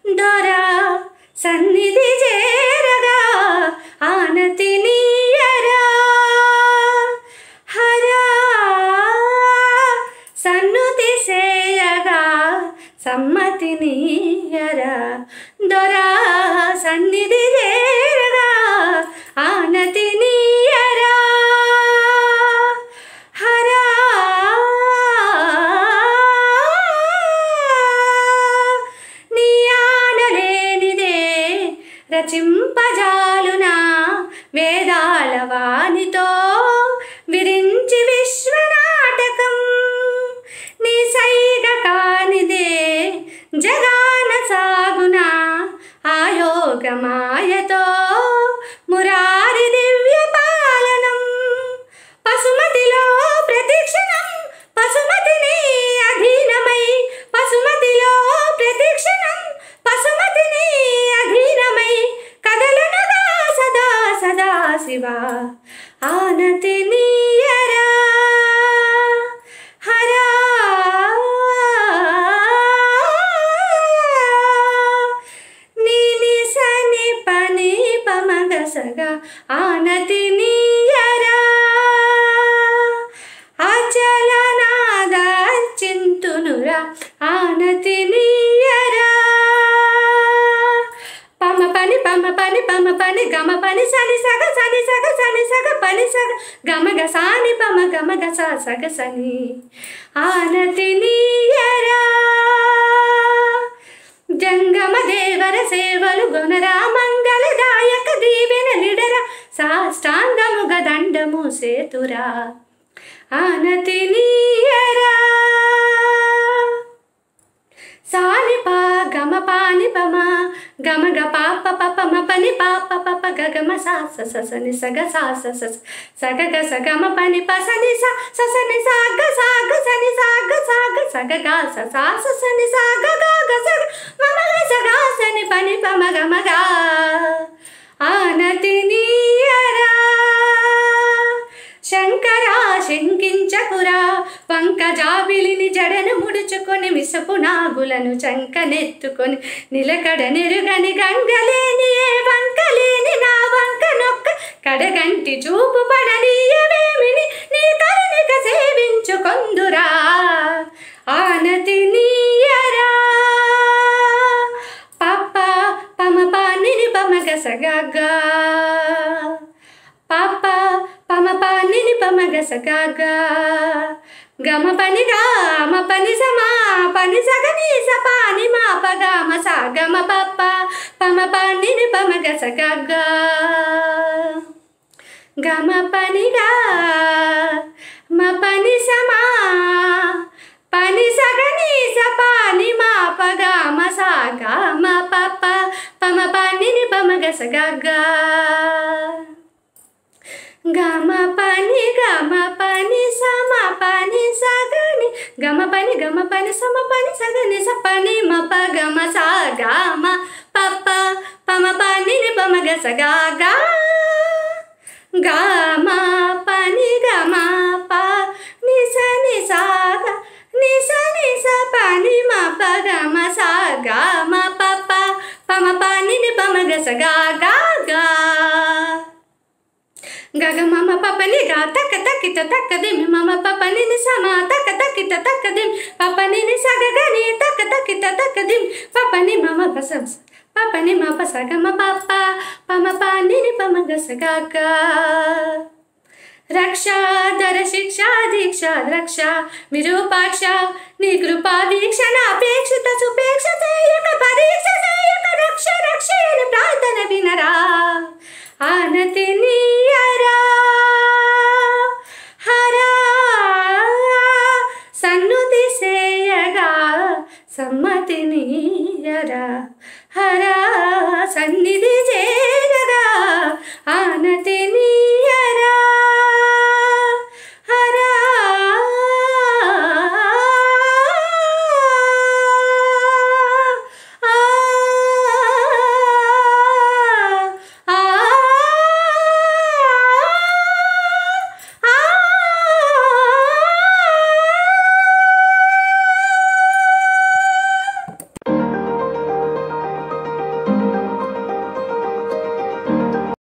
దొరా సన్నిధి చేరగా ఆనతి నీయరా హరా సన్నుతి చేయగా సమ్మతి నీయరా దొరా సన్నిధి చేరగా ఆనతి నీయరా హరా నీ ఆనలేనిదే రచింపజాలునా వేదాల వాణితో విరించి విశ్వనాటకం నీ సైగ కానిదే జగాన సాగునా ఆయోగమాయతో మురారి దివ్య పాలనం పశుమతిలో ప్రతిక్షణం పశుమతిని అధీనమై పశుమతిలో ప్రతిక్షణం పశుమతిని అధీనమై కదలనగా సదా సదా శివ ఆనతి నీయరా హరా నీని సని పని పమగసగా ఆనతి నీయరా అచలనాద చింతునురా ఆనతి నీయరా పమ పని గమ పని సని సగ పని సగ గమ గ సాని పమ గమ గ సగ సని ఆనతి నీయరా జంగమ దేవర సేవలు గొనరా మంగళదాయక దీవెన లిడరా సాష్టాంగముగ దండము సేతురా ఆనతి నీయరా సాని పా గమ పాని పమ గమ గ పాప పమ పని పాప పప గగమ సా సని సగ సా సగ గ సగమ పని ప సని సా సని సాగ సని సాగ సగ గ సా సని సాగ గ సగ మమ గ సగ సని పని పమ గమ గ ఆనతి నీయరా శంకరా శంకించకురా పంకజాబిలిని జడను ముడుచుకొని మిసపు నాగులను చంకనెత్తుకొని నిలకడ నెరుగని గంగలేని ఏ వంకలేని నా వంక నొక్క కడగంటి చూపు పడనీయవేమిని నీ కరుణిక సేవించుకొందురా ఆనతి నీయరా పప్ప పమ పానిని పమగ సగగా పాప పమ పానిని పమగ సగగా గమ పని గామ పని సమా పని సగని సపాని మా పగమ సాగమ పప్ప పమ పానిని పమగ సగగా గమ పని గా మ పని సమా పని సగని సపాని మా పగమ సాగమ పప్ప పమ పానిని పమగ సగగా గమ పని సమ పని సగని గమ పని సమ పని సగని సపని మ పగమ సాగమ పప్ప పమ పానిని పమగ సగగా గమ పని గమ ప నిసని సాగ నిసని సపని మ పగమ సాగమ పప్ప పమ పానిని పమగ సగగా గగ మమ పపని గా తక తకిట తక్కదిం మమ పపని ని సమ తక తకిట తక్కదిం పపని ని సగగని తక తకిట తక్కదిం పపని మమ పసం పపని మ పసగమ పప్ప పమ పానిని పమగ సగగా రక్షాధర శిక్షా దీక్ష రక్ష విరూపాక్ష నీ కృపా వీక్షణ అపేక్షిత సుపేక్ష చేయక పరీక్ష చేయక రక్ష రక్షని ప్రార్థన వినరా ఆనతి నీయరా హరా సన్నుతి చేయగా సమ్మతి నీయరా హరా సన్నిధి చేరగా ఆనతి